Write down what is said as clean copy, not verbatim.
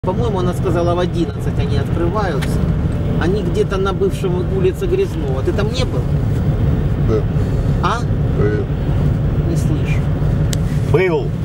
По-моему, она сказала, в 11 они открываются. Они где-то на бывшем улице Грязнова. Ты там не был? Да. А? Привет. Не слышу. Был.